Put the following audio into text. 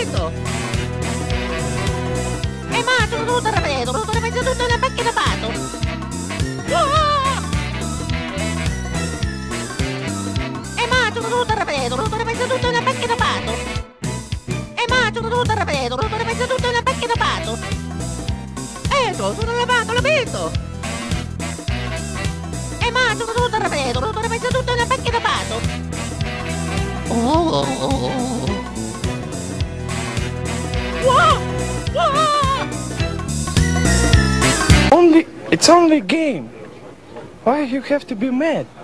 l'abito! Ma sono tutto rapido, tutto rapido, tutto una macchina pato! Ma sono tutto rapido, tutto rapido, tutto una macchina pato! Ma sono tutto rapido, tutto rapido, tutto una macchina pato! Sono lavato, l'abito! Ma sono tutto rapido, tutto rapido, tutto una macchina pato! It's only a game. Why you have to be mad?